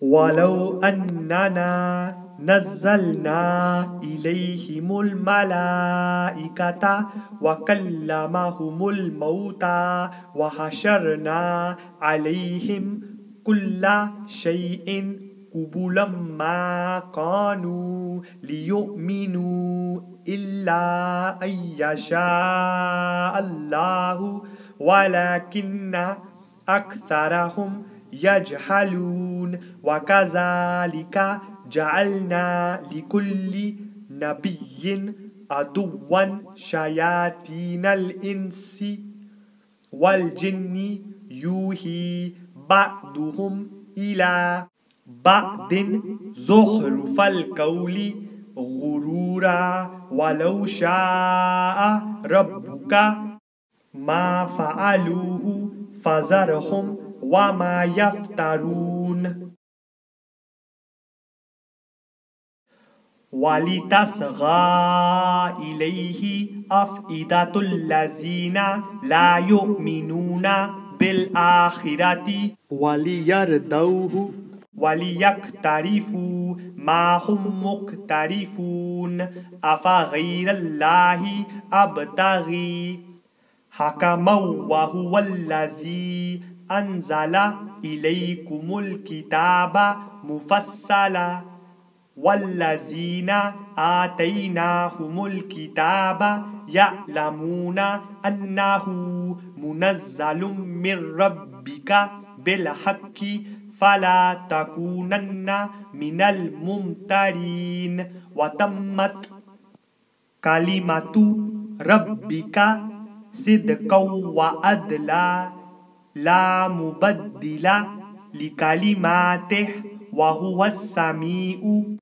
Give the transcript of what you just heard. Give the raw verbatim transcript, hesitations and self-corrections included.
वलौ अन्नना नज़्ज़लना इलैहिमुल मलाइकता व कल्लमहुमुल मौता व हशरना अलैहिम कुल्ला शैइन कुबुलम मा कानू लियुमिनू इल्ला अय्यशा अल्लाहु वलकिन्ना अक्सरहुम यजहलून व कज़ालिका जअलना लिकुल्ली नबिय्यिन अदुव्वन शयातीनल इंसी वल जिन्नी यूही बअदुहुम इला बअदिन ज़ुख़रुफ़ल क़ौली गुरूरा वलौ शाअ रब्बुका मा फ़अलूहु फ़ज़रहुम वमा यफ़्तरून वलितस्ग़ा इलैहि अफ़इदतुल्लज़ीना ला युमिनूना बिल आखिरति वलियरदौहु वलियक़्तरिफ़ू मा हुम मुक़्तरिफ़ून अफ़ग़ैरल्लाहि अब्तग़ी हकमन व हुवल्लज़ी अंज़ला इलैकुमुल किताबा मुफ़स्सला वल्लज़ीना आतैनाहुमुल किताबा यअलमूना अन्नहु मुनज़्ज़लुम मिर रब्बिका बिल हक़्क़ि फला तकूनन्ना मिनल मुमतरीन व तम्मत कलिमतु रब्बिका सिद्क़न व अदला ला मुबद्दिला लिकलिमातिहि व हुवस समीउ